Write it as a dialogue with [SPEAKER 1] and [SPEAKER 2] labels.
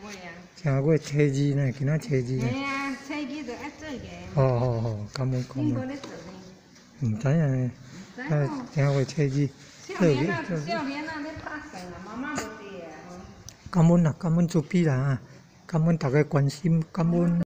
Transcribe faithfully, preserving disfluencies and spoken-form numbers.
[SPEAKER 1] 啊。
[SPEAKER 2] 正月初二呢，今仔初二呢。
[SPEAKER 1] 嘿啊，初二就爱做个。
[SPEAKER 2] 好好好，感恩感
[SPEAKER 1] 你无
[SPEAKER 2] 恩。
[SPEAKER 1] 咧做呢？
[SPEAKER 2] 唔知影呢，啊，正月初二。
[SPEAKER 1] 少年啊，少年啊，咧拍算啊，妈妈无地啊。
[SPEAKER 2] 感恩啦，感恩主彼啦，感恩大家关心，感恩。